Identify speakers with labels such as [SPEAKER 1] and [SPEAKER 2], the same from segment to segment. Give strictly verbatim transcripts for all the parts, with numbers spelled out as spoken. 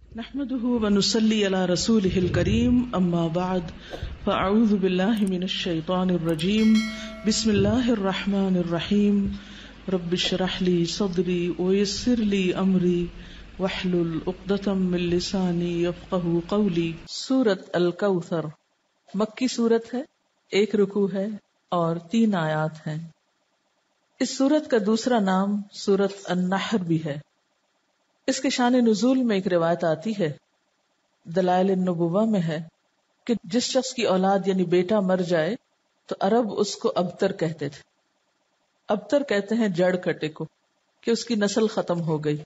[SPEAKER 1] نحمده ونصلي على رسوله الكريم اما بعد فاعوذ بالله من الشيطان الرجيم بسم الله الرحمن الرحيم رب اشرح لي صدري ويسر لي امري واحلل عقدة من لساني يفقهوا قولي۔ سورۃ الکوثر مکی سورت ہے، ایک رکوع ہے اور تین آیات ہیں۔ اس سورت کا دوسرا نام سورۃ النحر بھی ہے۔ اس کے شان نزول میں ایک روایت آتی ہے، دلائل النبوہ میں ہے کہ جس شخص کی اولاد یعنی بیٹا مر جائے تو عرب اس کو ابتر کہتے تھے۔ ابتر کہتے ہیں جڑ کٹے کو، کہ اس کی نسل ختم ہو گئی۔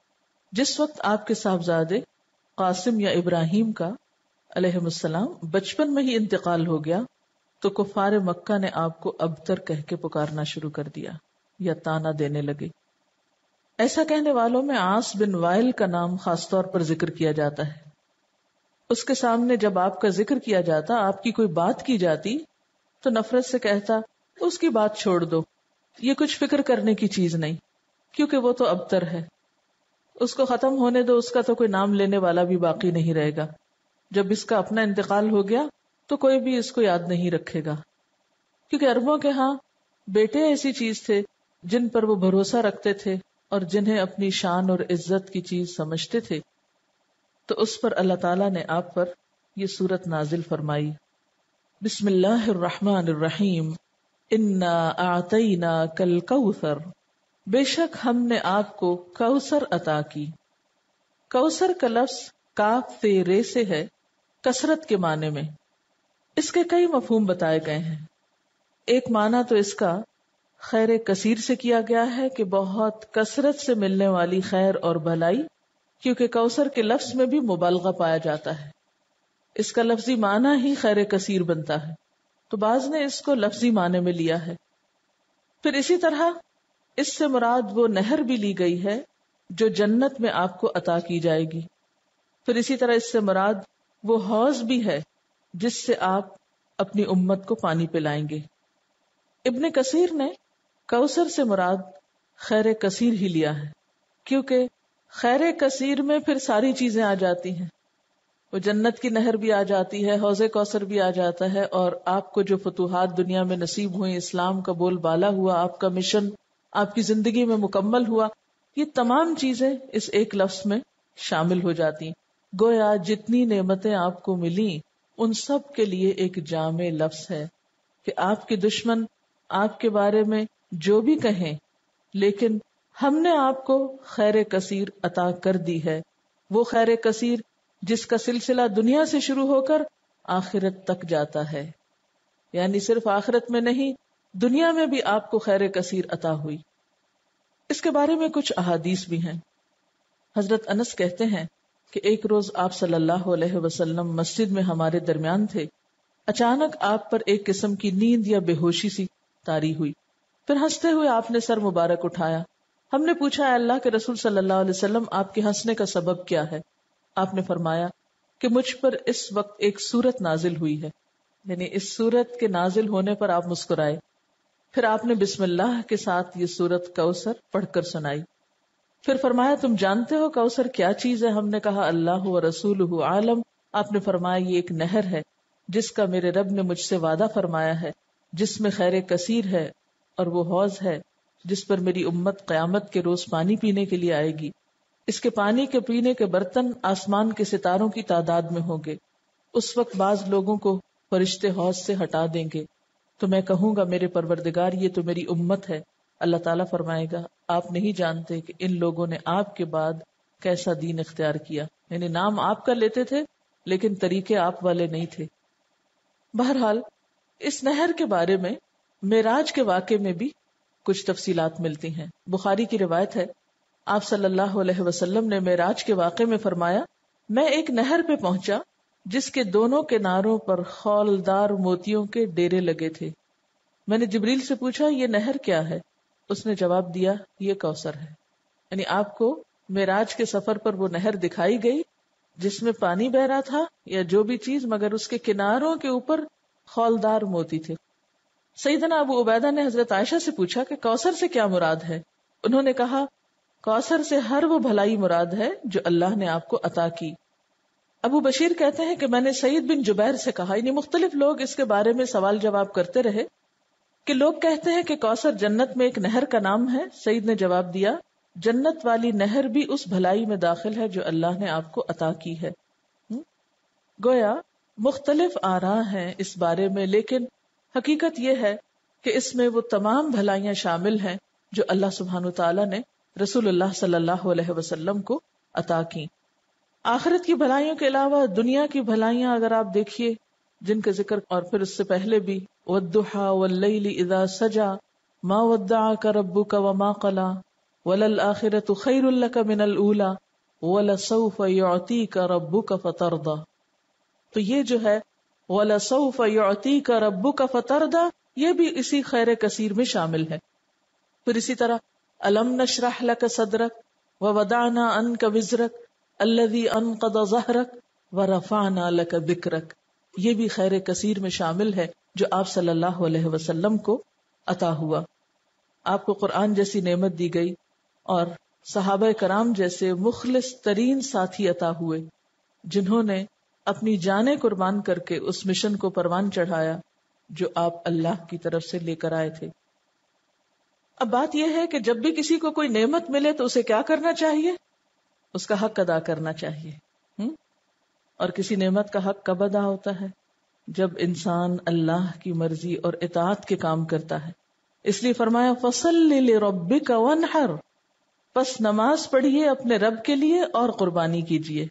[SPEAKER 1] جس وقت آپ کے صاحبزادے قاسم یا ابراہیم کا علیہ السلام بچپن میں ہی انتقال ہو گیا تو کفار مکہ نے آپ کو ابتر کہہ کے پکارنا شروع کر دیا یا طعنہ دینے لگے۔ ایسا کہنے والوں میں عاص بن وائل کا نام خاص طور پر ذکر کیا جاتا ہے۔ اس کے سامنے جب آپ کا ذکر کیا جاتا، آپ کی کوئی بات کی جاتی تو نفرت سے کہتا اس کی بات چھوڑ دو، یہ کچھ فکر کرنے کی چیز نہیں، کیونکہ وہ تو ابتر ہے، اس کو ختم ہونے دو، اس کا تو کوئی نام لینے والا بھی باقی نہیں رہے گا۔ جب اس کا اپنا انتقال ہو گیا تو کوئی بھی اس کو یاد نہیں رکھے گا، کیونکہ عربوں کے ہاں بیٹے ایسی چیز تھے جن پر وہ بھروسہ رکھتے تھے اور جنہیں اپنی شان اور عزت کی چیز سمجھتے تھے۔ تو اس پر اللہ تعالیٰ نے آپ پر یہ سورت نازل فرمائی۔ بسم اللہ الرحمن الرحیم، انا اعطیناک الکوثر، بے شک ہم نے آپ کو کوثر عطا کی۔ کوثر کا لفظ کاف تے رے سے ہے، کثرت کے معنی میں۔ اس کے کئی مفہوم بتائے گئے ہیں۔ ایک معنی تو اس کا خیر کثیر سے کیا گیا ہے کہ بہت کثرت سے ملنے والی خیر اور بھلائی، کیونکہ کوثر کے لفظ میں بھی مبالغہ پایا جاتا ہے، اس کا لفظی معنی ہی خیر کثیر بنتا ہے، تو بعض نے اس کو لفظی معنی میں لیا ہے۔ پھر اسی طرح اس سے مراد وہ نہر بھی لی گئی ہے جو جنت میں آپ کو عطا کی جائے گی۔ پھر اسی طرح اس سے مراد وہ حوض بھی ہے جس سے آپ اپنی امت کو پانی پلائیں گے۔ ابن کثیر نے کوثر سے مراد خیر کثیر ہی لیا ہے، کیونکہ خیر کثیر میں پھر ساری چیزیں آ جاتی ہیں، وہ جنت کی نہر بھی آ جاتی ہے، حوض کوثر بھی آ جاتا ہے، اور آپ کو جو فتوحات دنیا میں نصیب ہوئیں، اسلام کا بول بالا ہوا، آپ کا مشن آپ کی زندگی میں مکمل ہوا، یہ تمام چیزیں اس ایک لفظ میں شامل ہو جاتی ہیں۔ گویا جتنی نعمتیں آپ کو ملیں ان سب کے لیے ایک جامع لفظ ہے کہ آپ کے دشمن آپ کے بارے میں جو بھی کہیں، لیکن ہم نے آپ کو خیر کثیر عطا کر دی ہے، وہ خیر کثیر جس کا سلسلہ دنیا سے شروع ہو کر آخرت تک جاتا ہے، یعنی صرف آخرت میں نہیں دنیا میں بھی آپ کو خیر کثیر عطا ہوئی۔ اس کے بارے میں کچھ احادیث بھی ہیں۔ حضرت انس کہتے ہیں کہ ایک روز آپ صلی اللہ علیہ وسلم مسجد میں ہمارے درمیان تھے، اچانک آپ پر ایک قسم کی نیند یا بے ہوشی سی طاری ہوئی، پھر ہنستے ہوئے آپ نے سر مبارک اٹھایا۔ ہم نے پوچھا، اے اللہ کے رسول صلی اللہ علیہ وسلم، آپ کے ہنسنے کا سبب کیا ہے؟ آپ نے فرمایا کہ مجھ پر اس وقت ایک سورت نازل ہوئی ہے، یعنی اس سورت کے نازل ہونے پر آپ مسکرائے۔ پھر آپ نے بسم اللہ کے ساتھ یہ سورت کوثر پڑھ کر سنائی۔ پھر فرمایا، تم جانتے ہو کوثر کیا چیز ہے؟ ہم نے کہا اللہ و رسولہ عالم۔ آپ نے فرمایا یہ ایک نہر ہے جس کا میرے رب نے مجھ سے وعدہ فرمایا ہے، جس میں خیر کثیر ہے، اور وہ حوض ہے جس پر میری امت قیامت کے روز پانی پینے کے لیے آئے گی۔ اس کے پانی کے پینے کے برتن آسمان کے ستاروں کی تعداد میں ہوں گے۔ اس وقت بعض لوگوں کو فرشتے حوض سے ہٹا دیں گے تو میں کہوں گا میرے پروردگار یہ تو میری امت ہے۔ اللہ تعالیٰ فرمائے گا آپ نہیں جانتے کہ ان لوگوں نے آپ کے بعد کیسا دین اختیار کیا، یعنی نام آپ کا لیتے تھے لیکن طریقے آپ والے نہیں تھے۔ بہرحال اس نہر کے بارے میں معراج کے واقعے میں بھی کچھ تفصیلات ملتی ہیں۔ بخاری کی روایت ہے، آپ صلی اللہ علیہ وسلم نے معراج کے واقعے میں فرمایا، میں ایک نہر پہ پہنچا جس کے دونوں کناروں پر خولدار موتیوں کے ڈیرے لگے تھے۔ میں نے جبریل سے پوچھا یہ نہر کیا ہے؟ اس نے جواب دیا یہ کوثر ہے۔ یعنی آپ کو معراج کے سفر پر وہ نہر دکھائی گئی جس میں پانی بہ رہا تھا یا جو بھی چیز، مگر اس کے کناروں کے اوپر خولدار موتی تھے۔ سیدنا ابو عبیدہ نے حضرت عائشہ سے پوچھا کہ کوثر سے کیا مراد ہے؟ انہوں نے کہا کوثر سے ہر وہ بھلائی مراد ہے جو اللہ نے آپ کو عطا کی. ابو بشیر کہتے ہیں کہ میں نے سعید بن جبیر سے کہا، یعنی مختلف لوگ اس کے بارے میں سوال جواب کرتے رہے کہ لوگ کہتے ہیں کہ کوثر جنت میں ایک نہر کا نام ہے. سعید نے جواب دیا، جنت والی نہر بھی اس بھلائی میں داخل ہے جو اللہ نے آپ کو عطا کی ہے. گویا مختلف آراء ہیں اس بارے میں، لیکن حقیقت یہ ہے کہ اس میں وہ تمام بھلائیاں شامل ہیں جو اللہ سبحانہ وتعالی نے رسول اللہ صلی اللہ علیہ وسلم کو عطا کی. آخرت کی بھلائیوں کے علاوہ دنیا کی بھلائیاں اگر آپ دیکھیے جن کا ذکر اور پھر اس سے پہلے بھی وَالضُّحَى وَاللَّيْلِ إِذَا سَجَى مَا وَدَّعَكَ رَبُّكَ وَمَا قَلَى وَلَلْآخِرَةُ خَيْرٌ لَكَ مِنَ الْأُولَى وَلَسَوْفَ يُعْطِيكَ رَبُّكَ فَتَرْضَى. تو یہ جو ہے وَلَسَوْفَ يُعْطِيكَ رَبُّكَ فَتَرْضَى یہ بھی اسی خیر کثیر میں شامل ہے. پھر اسی طرح أَلَمْ نَشْرَحْ لَكَ صَدْرَكَ وَوَضَعْنَا عَنْكَ وِزْرَكَ الذي انقض ظهرك ورفعنا لك ذكرك یہ بھی خیر کثیر میں شامل ہے جو آپ صلی اللہ علیہ وسلم کو عطا ہوا. آپ کو قرآن جیسی نعمت دی گئی اور صحابہ کرام جیسے مخلص ترین ساتھی عطا ہوئے جنہوں نے اپنی جانیں قربان کر کے اس مشن کو پروان چڑھایا جو آپ اللہ کی طرف سے لے کر آئے تھے. اب بات یہ ہے کہ جب بھی کسی کو کوئی نعمت ملے تو اسے کیا کرنا چاہیے؟ اس کا حق ادا کرنا چاہیے. ہم؟ اور کسی نعمت کا حق کب ادا ہوتا ہے؟ جب انسان اللہ کی مرضی اور اطاعت کے کام کرتا ہے. اس لیے فرمایا فَصَلِّ لِرَبِّكَ وَانْحَرْ پس نماز پڑھیے اپنے رب کے لیے اور قربانی کیجیے.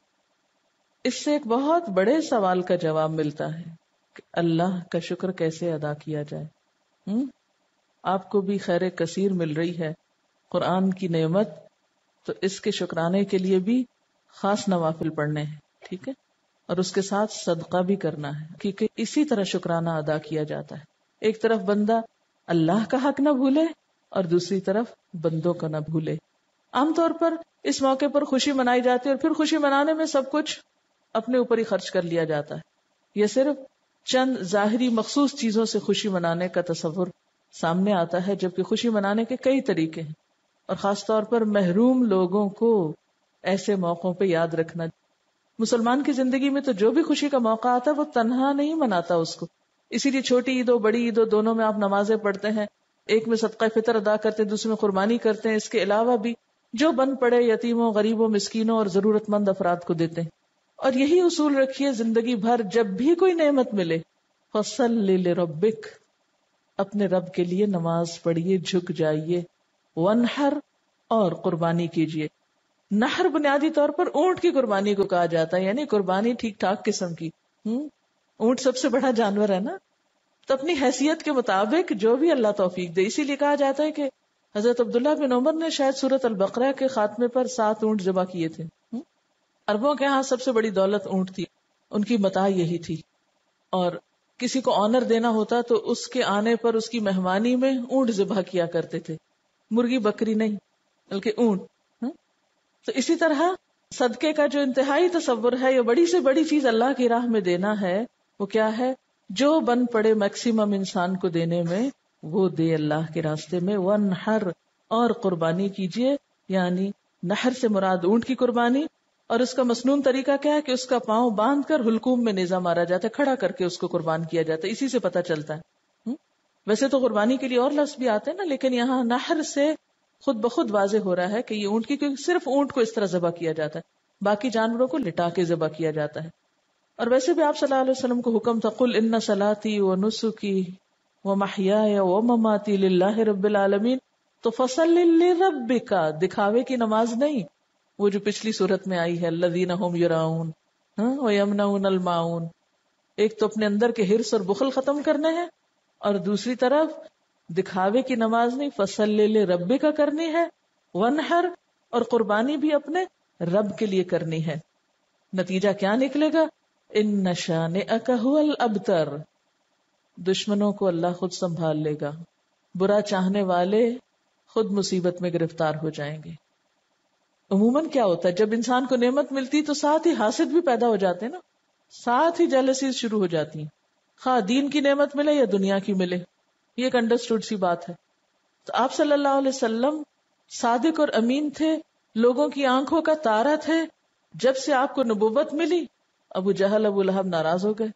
[SPEAKER 1] اس سے ایک بہت بڑے سوال کا جواب ملتا ہے کہ اللہ کا شکر کیسے ادا کیا جائے. ہم؟ آپ کو بھی خیر کثیر مل رہی ہے قرآن کی نعمت، تو اس کے شکرانے کے لیے بھی خاص نوافل پڑھنے ہیں، ٹھیک ہے، اور اس کے ساتھ صدقہ بھی کرنا ہے کیونکہ اسی طرح شکرانہ ادا کیا جاتا ہے. ایک طرف بندہ اللہ کا حق نہ بھولے اور دوسری طرف بندوں کا نہ بھولے. عام طور پر اس موقع پر خوشی منائی جاتی ہے اور پھر خوشی منانے میں سب کچھ اپنے اوپر ہی خرچ کر لیا جاتا ہے. یہ صرف چند ظاہری مخصوص چیزوں سے خوشی منانے کا تصور سامنے آتا ہے، جبکہ خوشی منانے کے کئی طریقے ہیں اور خاص طور پر محروم لوگوں کو ایسے موقعوں پہ یاد رکھنا. مسلمان کی زندگی میں تو جو بھی خوشی کا موقع آتا ہے وہ تنہا نہیں مناتا اس کو. اسی لیے چھوٹی عید و بڑی عید و دونوں میں آپ نمازیں پڑھتے ہیں، ایک میں صدقہ فطر ادا کرتے ہیں، دوسرے میں قربانی کرتے ہیں. اس کے علاوہ بھی جو بن پڑے یتیموں، غریبوں، مسکینوں اور ضرورت مند افراد کو دیتے ہیں. اور یہی اصول رکھیے زندگی بھر، جب بھی کوئی نعمت ملے فَصَلِّ لِرَبِّكَ اپنے رب کے لیے نماز پڑھیے، جھک جائیے. وَانْحَرْ اور قربانی کیجیے. نحر بنیادی طور پر اونٹ کی قربانی کو کہا جاتا ہے، یعنی قربانی ٹھیک ٹھاک قسم کی. ہم؟ اونٹ سب سے بڑا جانور ہے نا، تو اپنی حیثیت کے مطابق جو بھی اللہ توفیق دے. اسی لیے کہا جاتا ہے کہ حضرت عبداللہ بن عمر نے شاید سورۃ البقرہ کے خاتمے پر سات اونٹ ذبح کیے تھے. عربوں کے ہاں سب سے بڑی دولت اونٹ تھی، ان کی متاع یہی تھی. اور کسی کو آنر دینا ہوتا تو اس کے آنے پر اس کی مہمانی میں اونٹ ذبح کیا کرتے تھے، مرغی بکری نہیں بلکہ اونٹ. تو اسی طرح صدقے کا جو انتہائی تصور ہے، یہ بڑی سے بڑی چیز اللہ کی راہ میں دینا ہے، وہ کیا ہے؟ جو بن پڑے میکسیمم انسان کو دینے میں وہ دے اللہ کے راستے میں. وَانْحَرْ اور قربانی کیجیے، یعنی نحر سے مراد اونٹ کی قربانی. اور اس کا مسنون طریقہ کیا ہے کہ اس کا پاؤں باندھ کر حلقوم میں نیزہ مارا جاتا ہے، کھڑا کر کے اس کو قربان کیا جاتا ہے. اسی سے پتہ چلتا ہے. ویسے تو قربانی کے لیے اور لفظ بھی آتے ہیں نا، لیکن یہاں نحر سے خود بخود واضح ہو رہا ہے کہ یہ اونٹ کی، کیونکہ صرف اونٹ کو اس طرح ذبح کیا جاتا ہے، باقی جانوروں کو لٹا کے ذبح کیا جاتا ہے. اور ویسے بھی آپ صلی اللہ علیہ وسلم کو حکم تھا قل ان صلاتي ونسكي ومحياي ومماتي لله رب العالمین. تو فصل لربك دکھاوے کی نماز نہیں، وہ جو پچھلی صورت میں آئی ہے الذين هم يراؤون ويمنعون الماعون. ایک تو اپنے اندر کے حرص اور بخل ختم کرنے ہیں، اور دوسری طرف دکھاوے کی نماز نہیں، فصل لربک کرنی ہے. ونحر اور قربانی بھی اپنے رب کے لیے کرنی ہے. نتیجہ کیا نکلے گا؟ ان شانئک ھو الابتر، دشمنوں کو اللہ خود سنبھال لے گا، برا چاہنے والے خود مصیبت میں گرفتار ہو جائیں گے. عموماً کیا ہوتا ہے جب انسان کو نعمت ملتی تو ساتھ ہی حاسد بھی پیدا ہو جاتے ہیں نا، ساتھ ہی جیلسیز شروع ہو جاتی ہیں، خواہ دین کی نعمت ملے یا دنیا کی ملے. یہ ایک انڈرسٹوڈ سی بات ہے. تو آپ صلی اللہ علیہ وسلم صادق اور امین تھے، لوگوں کی آنکھوں کا تارا تھے. جب سے آپ کو نبوت ملی ابو جہل ابو لہب ناراض ہو گئے،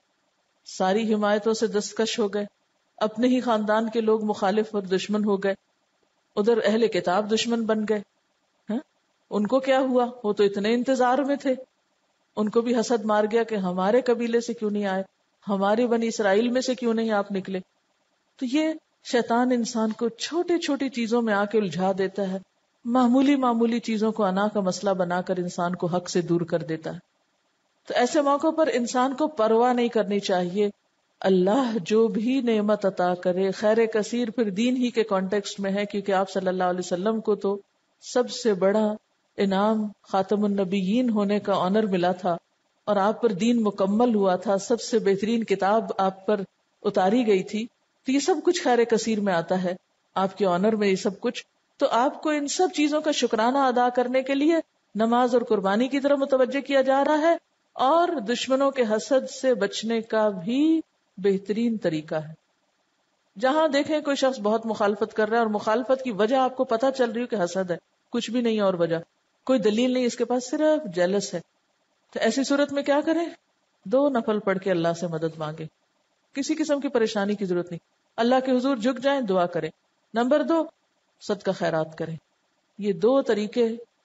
[SPEAKER 1] ساری حمایتوں سے دستکش ہو گئے، اپنے ہی خاندان کے لوگ مخالف اور دشمن ہو گئے، ادھر اہل کتاب دشمن بن گئے. ہاں ان کو کیا ہوا؟ وہ تو اتنے انتظار میں تھے، ان کو بھی حسد مار گیا کہ ہمارے قبیلے سے کیوں نہیں آئے، ہمارے بنی اسرائیل میں سے کیوں نہیں آپ نکلے. تو یہ شیطان انسان کو چھوٹی چھوٹی چیزوں میں آ کے الجھا دیتا ہے، معمولی معمولی چیزوں کو انا کا مسئلہ بنا کر انسان کو حق سے دور کر دیتا ہے. تو ایسے موقعوں پر انسان کو پرواہ نہیں کرنی چاہیے. اللہ جو بھی نعمت عطا کرے خیر کثیر پھر دین ہی کے کانٹیکسٹ میں ہے، کیونکہ آپ صلی اللہ علیہ وسلم کو تو سب سے بڑا انعام خاتم النبیین ہونے کا آنر ملا تھا، اور آپ پر دین مکمل ہوا تھا، سب سے بہترین کتاب آپ پر اتاری گئی تھی. تو یہ سب کچھ خیر کثیر میں آتا ہے، آپ کے آنر میں یہ سب کچھ. تو آپ کو ان سب چیزوں کا شکرانہ ادا کرنے کے لیے نماز اور قربانی کی طرف متوجہ کیا جا رہا ہے، اور دشمنوں کے حسد سے بچنے کا بھی بہترین طریقہ ہے. جہاں دیکھیں کوئی شخص بہت مخالفت کر رہا ہے اور مخالفت کی وجہ آپ کو پتہ چل رہی ہو کہ حسد ہے، کچھ بھی نہیں اور وجہ کوئی دلیل نہیں، اس کے پاس صرف جیلس ہے، تو ایسی صورت میں کیا کریں؟ دو نفل پڑھ کے اللہ سے مدد مانگے. کسی قسم کی پریشانی کی ضرورت نہیں، اللہ کے حضور جھک جائیں، دعا کریں. نمبر دو، صدقہ خیرات کریں. یہ دو طریقے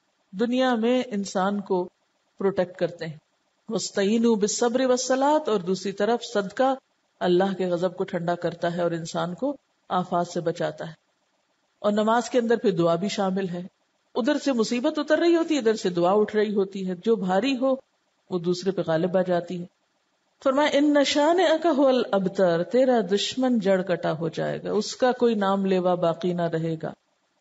[SPEAKER 1] دنیا میں انسان کو پروٹیکٹ کرتے ہیں. وَاسْتَعِینُوا بِالصَّبْرِ وَالصَّلَاةِ، اور دوسری طرف صدقہ اللہ کے غضب کو ٹھنڈا کرتا ہے اور انسان کو آفات سے بچاتا ہے. اور نماز کے اندر پھر دعا بھی شامل ہے. ادھر سے مصیبت اتر رہی ہوتی ہے، ادھر سے دعا اٹھ رہی ہوتی ہے، جو بھاری ہو وہ دوسرے پہ غالب آ جاتی ہے. فرمایا ان شانئک ھو الابتر، تیرا دشمن جڑ کٹا ہو جائے گا، اس کا کوئی نام لیوا باقی نہ رہے گا.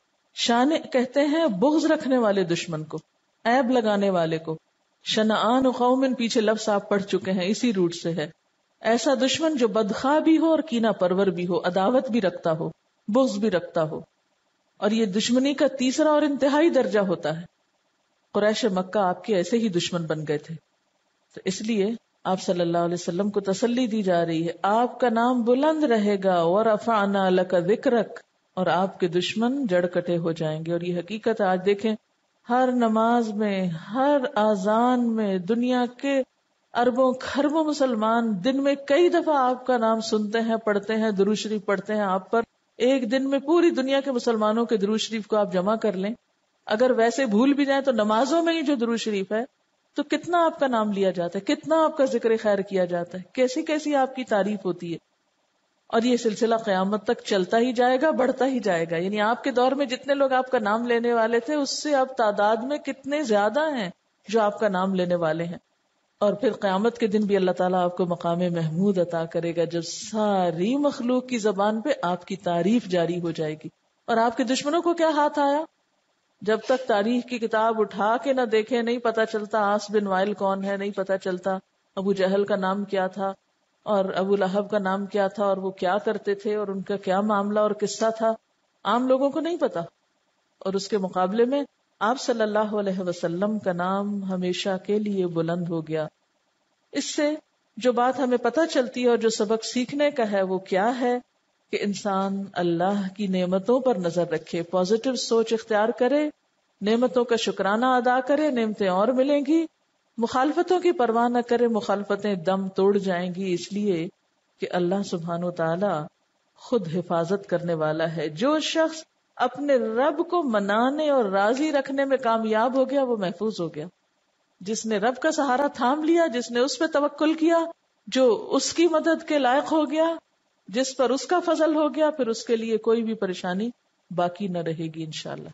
[SPEAKER 1] شانع کہتے ہیں بغض رکھنے والے دشمن کو، عیب لگانے والے کو. شنآن قوم پیچھے لفظ آپ پڑھ چکے ہیں، اسی روٹ سے ہے. ایسا دشمن جو بدخواہ بھی ہو اور کینہ پرور بھی ہو، عداوت بھی رکھتا ہو، بغض بھی رکھتا ہو. اور یہ دشمنی کا تیسرا اور انتہائی درجہ ہوتا ہے. قریش مکہ آپ کے ایسے ہی دشمن بن گئے تھے، تو اس لیے آپ صلی اللہ علیہ وسلم کو تسلی دی جا رہی ہے آپ کا نام بلند رہے گا، وَرَفَعْنَا لَكَ ذِكْرَكَ، اور آپ کے دشمن جڑ کٹے ہو جائیں گے. اور یہ حقیقت آج دیکھیں ہر نماز میں، ہر اذان میں، دنیا کے اربوں خربوں مسلمان دن میں کئی دفعہ آپ کا نام سنتے ہیں، پڑھتے ہیں، درود شریف پڑھتے ہیں آپ پر. ایک دن میں پوری دنیا کے مسلمانوں کے درود شریف کو آپ جمع کر لیں، اگر ویسے بھول بھی جائیں تو نمازوں میں ہی جو درود شریف ہے تو کتنا آپ کا نام لیا جاتا ہے، کتنا آپ کا ذکر خیر کیا جاتا ہے، کیسی کیسی آپ کی تعریف ہوتی ہے. اور یہ سلسلہ قیامت تک چلتا ہی جائے گا، بڑھتا ہی جائے گا. یعنی آپ کے دور میں جتنے لوگ آپ کا نام لینے والے تھے اس سے اب تعداد میں کتنے زیادہ ہیں جو آپ کا نام لینے والے ہیں. اور پھر قیامت کے دن بھی اللہ تعالیٰ آپ کو مقام محمود عطا کرے گا، جب ساری مخلوق کی زبان پہ آپ کی تعریف جاری ہو جائے گی. اور آپ کے دشمنوں کو کیا ہاتھ آیا؟ جب تک تاریخ کی کتاب اٹھا کے نہ دیکھیں نہیں پتا چلتا عاص بن وائل کون ہے، نہیں پتا چلتا ابو جہل کا نام کیا تھا اور ابو لہب کا نام کیا تھا اور وہ کیا کرتے تھے اور ان کا کیا معاملہ اور قصہ تھا، عام لوگوں کو نہیں پتا. اور اس کے مقابلے میں آپ صلی اللہ علیہ وسلم کا نام ہمیشہ کے لیے بلند ہو گیا. اس سے جو بات ہمیں پتہ چلتی ہے اور جو سبق سیکھنے کا ہے وہ کیا ہے کہ انسان اللہ کی نعمتوں پر نظر رکھے، پازیٹو سوچ اختیار کرے، نعمتوں کا شکرانہ ادا کرے، نعمتیں اور ملیں گی. مخالفتوں کی پرواہ نہ کرے، مخالفتیں دم توڑ جائیں گی، اس لیے کہ اللہ سبحانہ و تعالی خود حفاظت کرنے والا ہے. جو شخص اپنے رب کو منانے اور راضی رکھنے میں کامیاب ہو گیا وہ محفوظ ہو گیا. جس نے رب کا سہارا تھام لیا، جس نے اس پہ توکل کیا، جو اس کی مدد کے لائق ہو گیا، جس پر اس کا فضل ہو گیا، پھر اس کے لیے کوئی بھی پریشانی باقی نہ رہے گی انشاءاللہ.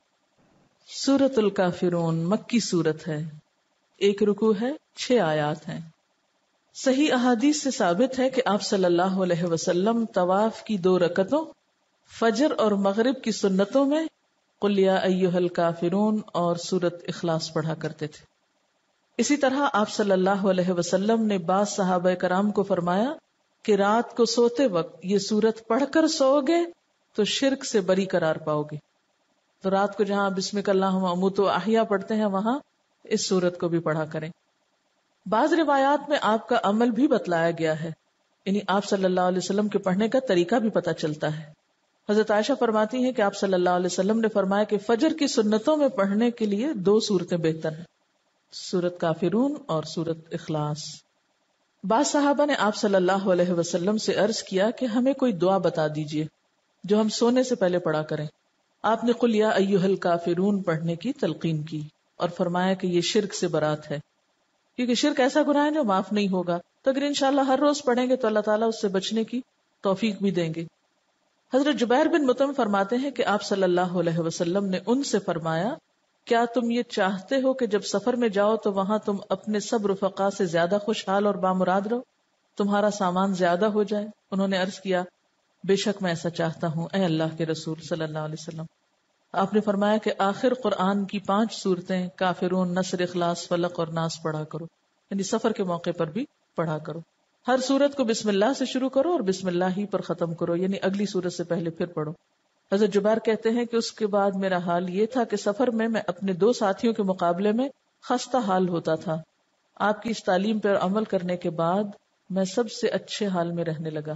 [SPEAKER 1] سورۃ الکافرون مکی سورت ہے، ایک رکوع ہے، چھ آیات ہیں. صحیح احادیث سے ثابت ہے کہ آپ صلی اللہ علیہ وسلم طواف کی دو رکعتوں، فجر اور مغرب کی سنتوں میں قل یا ایھا الکافرون اور سورۃ اخلاص پڑھا کرتے تھے. اسی طرح آپ صلی اللہ علیہ وسلم نے بعض صحابہ کرام کو فرمایا کہ رات کو سوتے وقت یہ سورت پڑھ کر سو گے تو شرک سے بری قرار پاؤ گے. تو رات کو جہاں بسمک اللہم اموت و احیا پڑھتے ہیں وہاں اس سورت کو بھی پڑھا کریں. بعض روایات میں آپ کا عمل بھی بتلایا گیا ہے، یعنی آپ صلی اللہ علیہ وسلم کے پڑھنے کا طریقہ بھی پتہ چلتا ہے. حضرت عائشہ فرماتی ہیں کہ آپ صلی اللہ علیہ وسلم نے فرمایا کہ فجر کی سنتوں میں پڑھنے کے لیے دو صورتیں بہتر ہیں، سورت کافرون اور سورت اخلاص۔ بعض صحابہ نے آپ صلی اللہ علیہ وسلم سے عرض کیا کہ ہمیں کوئی دعا بتا دیجئے جو ہم سونے سے پہلے پڑھا کریں۔ آپ نے قل یا ایھا الکافرون پڑھنے کی تلقین کی اور فرمایا کہ یہ شرک سے برات ہے، کیونکہ شرک ایسا گناہ ہے جو معاف نہیں ہوگا، تو اگر انشاءاللہ ہر روز پڑھیں گے تو اللہ تعالیٰ اس سے بچنے کی توفیق بھی دیں گے۔ حضرت جبیر بن مطعم فرماتے ہیں کہ آپ صلی اللہ علیہ وسلم نے ان سے فرمایا کیا تم یہ چاہتے ہو کہ جب سفر میں جاؤ تو وہاں تم اپنے سب رفقا سے زیادہ خوشحال اور بامراد رہو، تمہارا سامان زیادہ ہو جائے؟ انہوں نے عرض کیا بے شک میں ایسا چاہتا ہوں اے اللہ کے رسول صلی اللہ علیہ وسلم۔ آپ نے فرمایا کہ آخر قرآن کی پانچ صورتیں کافرون، نصر، اخلاص، فلق اور ناس پڑھا کرو، یعنی سفر کے موقع پر بھی پڑھا کرو۔ ہر سورت کو بسم اللہ سے شروع کرو اور بسم اللہ ہی پر ختم کرو، یعنی اگلی سورت سے پہلے پھر پڑھو۔ حضرت جبیر کہتے ہیں کہ اس کے بعد میرا حال یہ تھا کہ سفر میں میں اپنے دو ساتھیوں کے مقابلے میں خستہ حال ہوتا تھا۔ آپ کی اس تعلیم پر عمل کرنے کے بعد میں سب سے اچھے حال میں رہنے لگا۔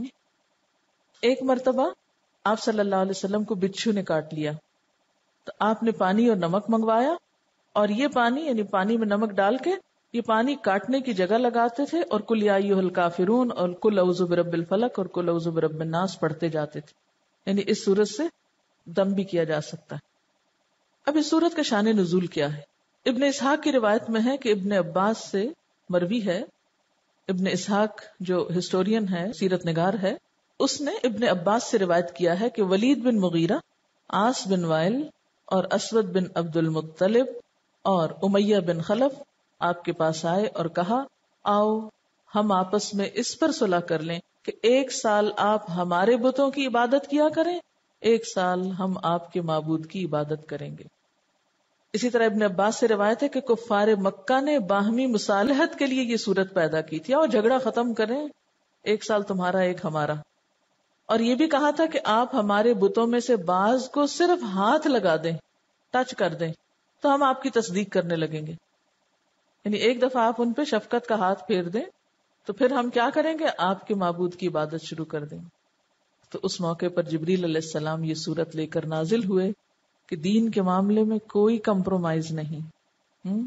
[SPEAKER 1] ایک مرتبہ آپ صلی اللہ علیہ وسلم کو بچھو نے کاٹ لیا تو آپ نے پانی اور نمک منگوایا، اور یہ پانی یعنی پانی میں نمک ڈال کے یہ پانی کاٹنے کی جگہ لگاتے تھے اور قل یا ایھا الکافرون اور قل اعوذ برب الفلق اور قل اعوذ برب الناس پڑھتے جاتے تھے، یعنی اس سورت سے دم بھی کیا جا سکتا ہے۔ اب اس سورت کا شان نزول کیا ہے؟ ابن اسحاق کی روایت میں ہے کہ ابن عباس سے مروی ہے، ابن اسحاق جو ہسٹورین ہے، سیرت نگار ہے، اس نے ابن عباس سے روایت کیا ہے کہ ولید بن مغیرہ، عاص بن وائل اور اسود بن عبد المطلب اور امیہ بن خلف آپ کے پاس آئے اور کہا آؤ ہم آپس میں اس پر صلح کر لیں کہ ایک سال آپ ہمارے بتوں کی عبادت کیا کریں، ایک سال ہم آپ کے معبود کی عبادت کریں گے۔ اسی طرح ابن عباس سے روایت ہے کہ کفار مکہ نے باہمی مصالحت کے لیے یہ صورت پیدا کی تھی، اور جھگڑا ختم کریں، ایک سال تمہارا ایک ہمارا، اور یہ بھی کہا تھا کہ آپ ہمارے بتوں میں سے بعض کو صرف ہاتھ لگا دیں، ٹچ کر دیں تو ہم آپ کی تصدیق کرنے لگیں گے، یعنی ایک دفعہ آپ ان پہ شفقت کا ہاتھ پھیر دیں تو پھر ہم کیا کریں گے؟ آپ کے معبود کی عبادت شروع کر دیں گے۔ تو اس موقع پر جبریل علیہ السلام یہ صورت لے کر نازل ہوئے کہ دین کے معاملے میں کوئی کمپرومائز نہیں۔ ہم؟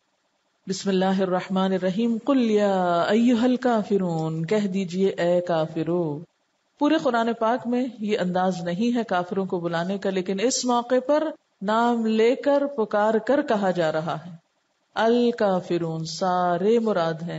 [SPEAKER 1] بسم اللہ الرحمن الرحیم قل یا ایھا الکافرون، کہہ دیجئے اے کافرو۔ پورے قرآن پاک میں یہ انداز نہیں ہے کافروں کو بلانے کا، لیکن اس موقع پر نام لے کر پکار کر کہا جا رہا ہے۔ الکافرون سارے مراد ہیں،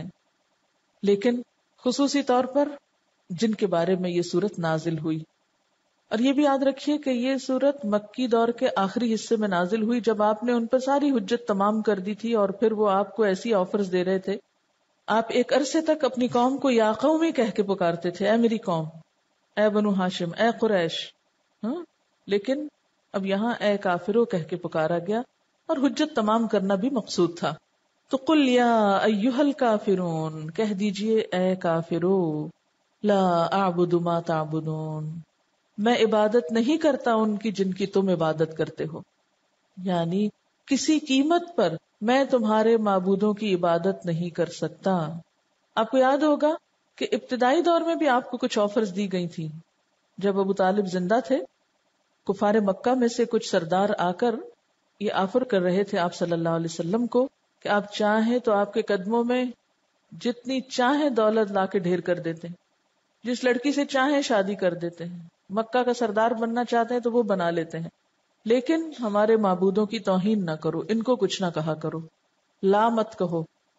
[SPEAKER 1] لیکن خصوصی طور پر جن کے بارے میں یہ صورت نازل ہوئی۔ اور یہ بھی یاد رکھیے کہ یہ صورت مکی دور کے آخری حصے میں نازل ہوئی، جب آپ نے ان پر ساری حجت تمام کر دی تھی، اور پھر وہ آپ کو ایسی آفرز دے رہے تھے۔ آپ ایک عرصے تک اپنی قوم کو یا قومی کہہ کے پکارتے تھے، اے میری قوم، اے بنو ہاشم، اے قریش، ہاں؟ لیکن اب یہاں اے کافرو کہہ کے پکارا گیا، اور حجت تمام کرنا بھی مقصود تھا۔ تو قل یا ایھا الکافرون، کہہ دیجئے اے کافرو، لا اعبد ما تعبدون، میں عبادت نہیں کرتا ان کی جن کی تم عبادت کرتے ہو، یعنی کسی قیمت پر میں تمہارے معبودوں کی عبادت نہیں کر سکتا۔ آپ کو یاد ہوگا کہ ابتدائی دور میں بھی آپ کو کچھ آفرز دی گئی تھی۔ جب ابو طالب زندہ تھے، کفار مکہ میں سے کچھ سردار آ کر یہ آفر کر رہے تھے آپ صلی اللہ علیہ وسلم کو کہ آپ چاہیں تو آپ کے قدموں میں جتنی چاہیں دولت لا کے ڈھیر کر دیتے ہیں، جس لڑکی سے چاہیں شادی کر دیتے ہیں، مکہ کا سردار بننا چاہتے ہیں تو وہ بنا لیتے ہیں، لیکن ہمارے معبودوں کی توہین نہ کرو، ان کو کچھ نہ کہا کرو، لا مت کہو،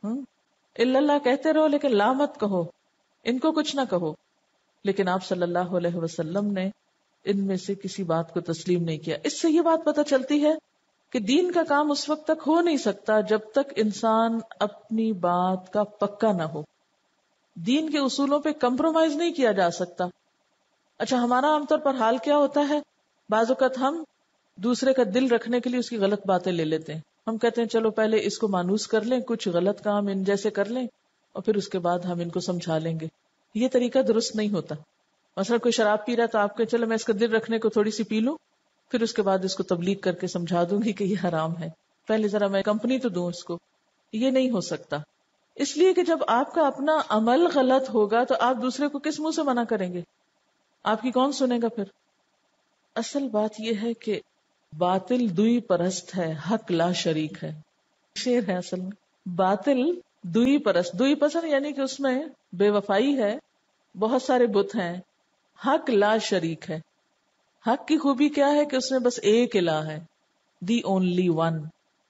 [SPEAKER 1] الا اللہ کہتے رہو لیکن لا مت کہو، ان کو کچھ نہ کہو۔ لیکن آپ صلی اللہ علیہ وسلم نے ان میں سے کسی بات کو تسلیم نہیں کیا۔ اس سے یہ بات پتہ چلتی ہے کہ دین کا کام اس وقت تک ہو نہیں سکتا جب تک انسان اپنی بات کا پکا نہ ہو۔ دین کے اصولوں پہ کمپرومائز نہیں کیا جا سکتا۔ اچھا، ہمارا عام طور پر حال کیا ہوتا ہے؟ بعض اوقات ہم دوسرے کا دل رکھنے کے لیے اس کی غلط باتیں لے لیتے ہیں۔ ہم کہتے ہیں چلو پہلے اس کو مانوس کر لیں، کچھ غلط کام ان جیسے کر لیں، اور پھر اس کے بعد ہم ان کو سمجھا لیں گے۔ یہ طریقہ درست نہیں ہوتا۔ مثلا کوئی شراب پی رہا تو آپ کہ چلو میں اس کا دل رکھنے کو تھوڑی سی پی لوں، پھر اس کے بعد اس کو تبلیغ کر کے سمجھا دوں گی کہ یہ حرام ہے، پہلے ذرا میں کمپنی تو دوں اس کو۔ یہ نہیں ہو سکتا، اس لیے کہ جب آپ کا اپنا عمل غلط ہوگا تو آپ دوسرے کو کس منہ سے منع کریں گے؟ آپ کی کون سنے گا پھر؟ اصل بات یہ ہے کہ باطل دوئی پرست ہے، حق لا شریک ہے. شعر ہے اصل میں. باطل دوئی پرست، دوئی پسند یعنی کہ اس میں بے وفائی ہے، بہت سارے بت ہیں. حق لا شریک ہے. حق کی خوبی کیا ہے کہ اس میں بس ایک الہ ہے، دی اونلی ون.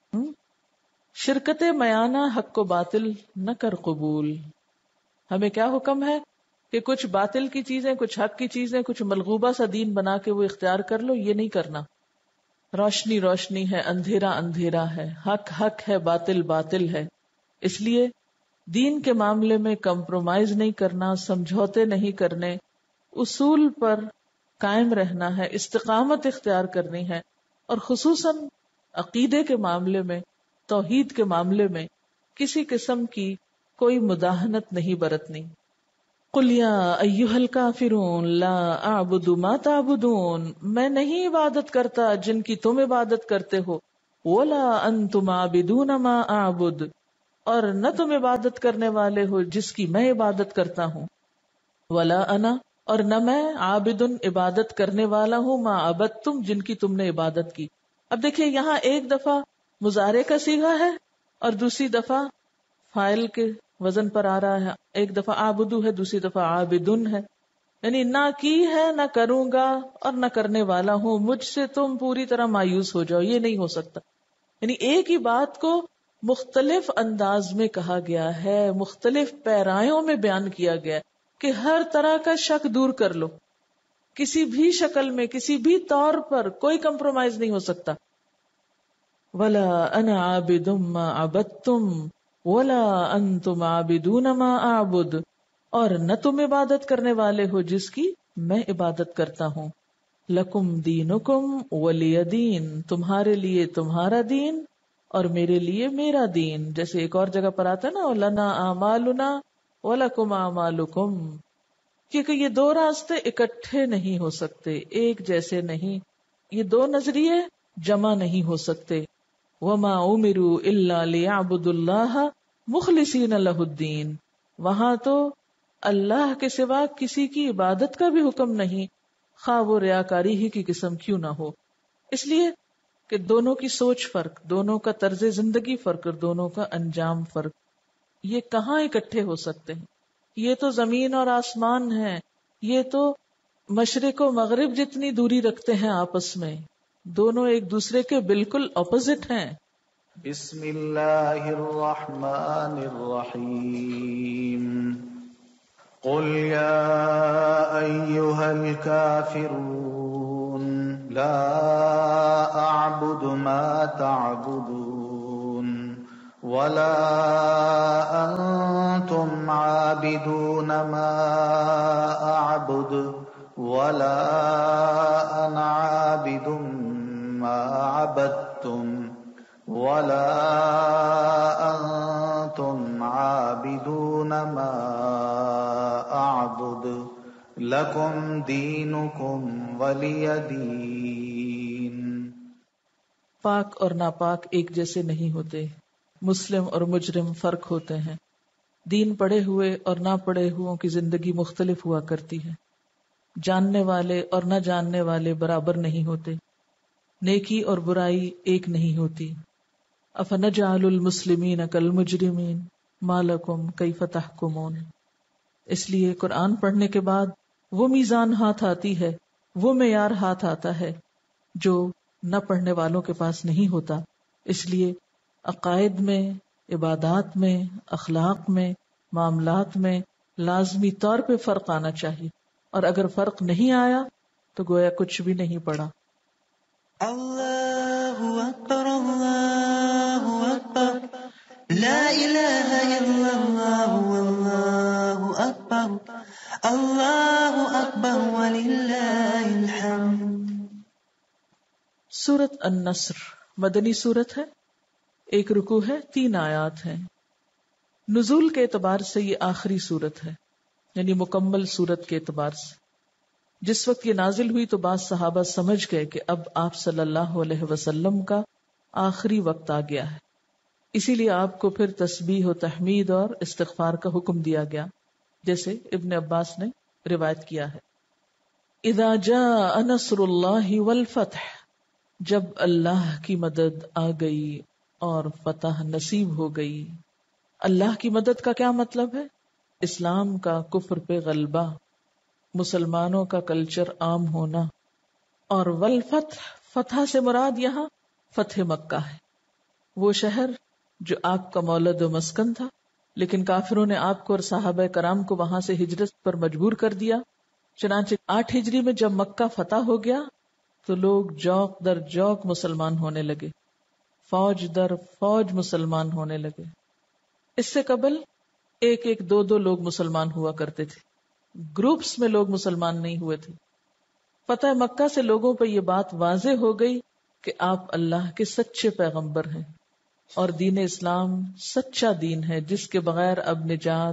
[SPEAKER 1] شرکت میانہ حق کو باطل نہ کر قبول. ہمیں کیا حکم ہے کہ کچھ باطل کی چیزیں، کچھ حق کی چیزیں، کچھ ملغوبہ سا دین بنا کے وہ اختیار کر لو، یہ نہیں کرنا. روشنی روشنی ہے، اندھیرا اندھیرا ہے، حق حق ہے، باطل باطل ہے. اس لیے دین کے معاملے میں کمپرومائز نہیں کرنا، سمجھوتے نہیں کرنے، اصول پر قائم رہنا ہے، استقامت اختیار کرنی ہے. اور خصوصاً عقیدے کے معاملے میں، توحید کے معاملے میں کسی قسم کی کوئی مداہنت نہیں برتنی. قل یا ایھا الکافرون لا اعبد ما تعبدون، میں نہیں عبادت کرتا جن کی تم عبادت کرتے ہو. ولا انتم عابدون ما اعبد، اور نہ تم عبادت کرنے والے ہو جس کی میں عبادت کرتا ہوں. ولا انا، اور نہ میں عابدن عبادت کرنے والا ہوں، ما عبدتم جن کی تم نے عبادت کی. اب دیکھیے یہاں ایک دفعہ مضارع کا صیغہ ہے اور دوسری دفعہ فاعل کے وزن پر آ رہا ہے. ایک دفعہ عابدو ہے، دوسری دفعہ عابدن ہے. یعنی نہ کی ہے، نہ کروں گا، اور نہ کرنے والا ہوں. مجھ سے تم پوری طرح مایوس ہو جاؤ، یہ نہیں ہو سکتا. یعنی ایک ہی بات کو مختلف انداز میں کہا گیا ہے، مختلف پیرایوں میں بیان کیا گیا ہے کہ ہر طرح کا شک دور کر لو. کسی بھی شکل میں، کسی بھی طور پر کوئی کمپرومائز نہیں ہو سکتا. ولا انا عابد ما عبدتم ولا انتم عابدون ما اعبد، اور نہ تم عبادت کرنے والے ہو جس کی میں عبادت کرتا ہوں. لکم دینکم ولی دین، تمہارے لیے تمہارا دین اور میرے لیے میرا دین. جیسے ایک اور جگہ پر آتا ہے نا، لنا اعمالنا ولکم اعمالکم، کیونکہ یہ دو راستے اکٹھے نہیں ہو سکتے، ایک جیسے نہیں. یہ دو نظریے جمع نہیں ہو سکتے. وما امروا الا ليعبدوا الله مخلصین لہ الدین، وہاں تو اللہ کے سوا کسی کی عبادت کا بھی حکم نہیں، خواہ وہ ریاکاری ہی کی قسم کیوں نہ ہو. اس لیے کہ دونوں کی سوچ فرق، دونوں کا طرز زندگی فرق، اور دونوں کا انجام فرق. یہ کہاں اکٹھے ہو سکتے ہیں؟ یہ تو زمین اور آسمان ہے، یہ تو مشرق و مغرب جتنی دوری رکھتے ہیں آپس میں. دونوں ایک دوسرے کے بالکل اپوزٹ ہیں.
[SPEAKER 2] بسم اللہ الرحمن الرحیم. قل یا ایھا الکافرون لا اعبد ما تعبدون ولا انتم عابدون ما اعبد ولا انا عابد ما عبدتم ولا انتم عابدون ما اعبد لکم دینکم ولی دین.
[SPEAKER 1] پاک اور ناپاک ایک جیسے نہیں ہوتے، مسلم اور مجرم فرق ہوتے ہیں. دین پڑھے ہوئے اور نہ پڑھے ہوئوں کی زندگی مختلف ہوا کرتی ہے. جاننے والے اور نہ جاننے والے برابر نہیں ہوتے. نیکی اور برائی ایک نہیں ہوتی. افنجعل المسلمین کالمجرمین ما لکم کیف تحکمون. اس لیے قرآن پڑھنے کے بعد وہ میزان ہاتھ آتی ہے، وہ معیار ہاتھ آتا ہے جو نہ پڑھنے والوں کے پاس نہیں ہوتا. اس لیے عقائد میں، عبادات میں، اخلاق میں، معاملات میں لازمی طور پہ فرق آنا چاہیے، اور اگر فرق نہیں آیا تو گویا کچھ بھی نہیں پڑا.
[SPEAKER 3] اللہ اکبر اللہ اکبر لا الہ الا اللہ واللہ اکبر اللہ اکبر وللہ الحمد.
[SPEAKER 1] سورۃ النصر مدنی سورت ہے، ایک رکوع ہے، تین آیات ہیں. نزول کے اعتبار سے یہ آخری سورت ہے، یعنی مکمل سورت کے اعتبار سے. جس وقت یہ نازل ہوئی تو بعض صحابہ سمجھ گئے کہ اب آپ صلی اللہ علیہ وسلم کا آخری وقت آ گیا ہے، اسی لیے آپ کو پھر تسبیح و تحمید اور استغفار کا حکم دیا گیا، جیسے ابن عباس نے روایت کیا ہے. اذا جاء نصر اللہ والفتح، جب اللہ کی مدد آ گئی اور فتح نصیب ہو گئی. اللہ کی مدد کا کیا مطلب ہے؟ اسلام کا کفر پہ غلبہ، مسلمانوں کا کلچر عام ہونا. اور والفتح، فتح سے مراد یہاں فتح مکہ ہے، وہ شہر جو آپ کا مولد و مسکن تھا، لیکن کافروں نے آپ کو اور صحابہ کرام کو وہاں سے ہجرت پر مجبور کر دیا. چنانچہ آٹھ ہجری میں جب مکہ فتح ہو گیا تو لوگ جوق در جوق مسلمان ہونے لگے، فوج در فوج مسلمان ہونے لگے. اس سے قبل ایک ایک دو دو لوگ مسلمان ہوا کرتے تھے، گروپس میں لوگ مسلمان نہیں ہوئے تھے. فتح مکہ سے لوگوں پہ یہ بات واضح ہو گئی کہ آپ اللہ کے سچے پیغمبر ہیں اور دین اسلام سچا دین ہے جس کے بغیر اب نجات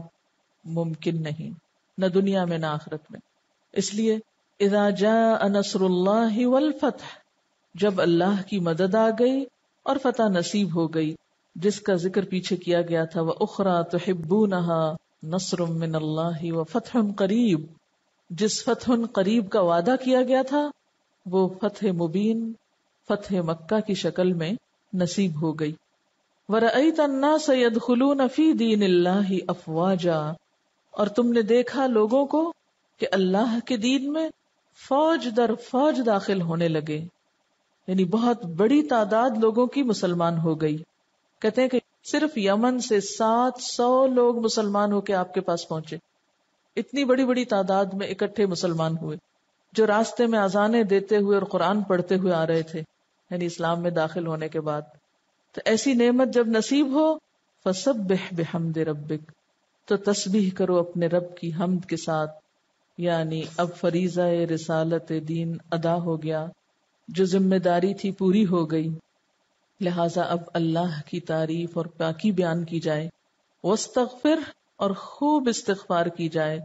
[SPEAKER 1] ممکن نہیں، نہ دنیا میں نہ آخرت میں. اس لیے اذا جاء نصر اللہ والفتح، جب اللہ کی مدد آ گئی اور فتح نصیب ہو گئی، جس کا ذکر پیچھے کیا گیا تھا. وَأُخْرَى تُحِبُّونَهَا نَصْرٌ مِّنَ اللَّهِ وَفَتْحٌ قَرِيبٌ، جس فتح قریب کا وعدہ کیا گیا تھا وہ فتح مبین، فتح مکہ کی شکل میں نصیب ہو گئی. وَرَأَيْتَ النَّاسَ يَدْخُلُونَ فِي دِينِ اللَّهِ أَفْوَاجًا، اور تم نے دیکھا لوگوں کو کہ اللہ کے دین میں فوج در فوج داخل ہونے لگے، یعنی بہت بڑی تعداد لوگوں کی مسلمان ہو گئی. کہتے ہیں کہ صرف یمن سے سات سو لوگ مسلمان ہو کے آپ کے پاس پہنچے، اتنی بڑی بڑی تعداد میں اکٹھے مسلمان ہوئے جو راستے میں اذانیں دیتے ہوئے اور قرآن پڑھتے ہوئے آ رہے تھے، یعنی اسلام میں داخل ہونے کے بعد. تو ایسی نعمت جب نصیب ہو فسبح بحمد ربک، تو تسبیح کرو اپنے رب کی حمد کے ساتھ. یعنی اب فریضہ رسالت دین ادا ہو گیا، جو ذمہ داری تھی پوری ہو گئی، لہٰذا اب اللہ کی تعریف اور پاکی بیان کی جائے. واستغفر، اور خوب استغفار کی جائے.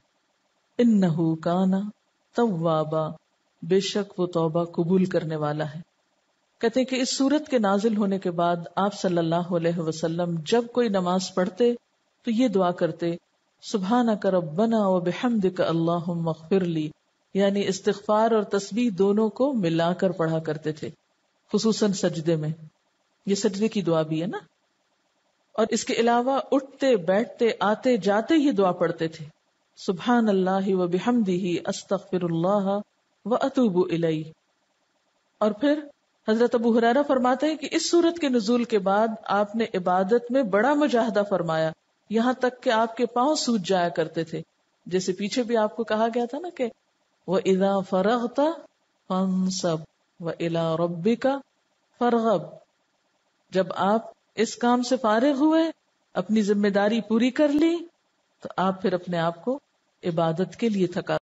[SPEAKER 1] انہ کان توابا، بے شک وہ توبہ قبول کرنے والا ہے. کہتے ہیں کہ اس سورت کے نازل ہونے کے بعد آپ صلی اللہ علیہ وسلم جب کوئی نماز پڑھتے تو یہ دعا کرتے، سبحانک ربنا وبحمدک اللہم اغفر لی، یعنی استغفار اور تسبیح دونوں کو ملا کر پڑھا کرتے تھے، خصوصاً سجدے میں. یہ سجدے کی دعا بھی ہے نا. اور اس کے علاوہ اٹھتے بیٹھتے آتے جاتے یہ دعا پڑھتے تھے، سبحان اللہ وبحمدہ استغفر اللہ واتوب الیہ. اور پھر حضرت ابو ہریرہ فرماتے ہیں کہ اس سورت کے نزول کے بعد آپ نے عبادت میں بڑا مجاہدہ فرمایا، یہاں تک کہ آپ کے پاؤں سوج جایا کرتے تھے. جیسے پیچھے بھی آپ کو کہا گیا تھا نا کہ وَإِذَا فَرَغْتَ فَانْصَبْ وَإِلَىٰ رَبِّكَ فَارْغَب، جب آپ اس کام سے فارغ ہوئے، اپنی ذمہ داری پوری کر لی، تو آپ پھر اپنے آپ کو عبادت کے لیے تھکا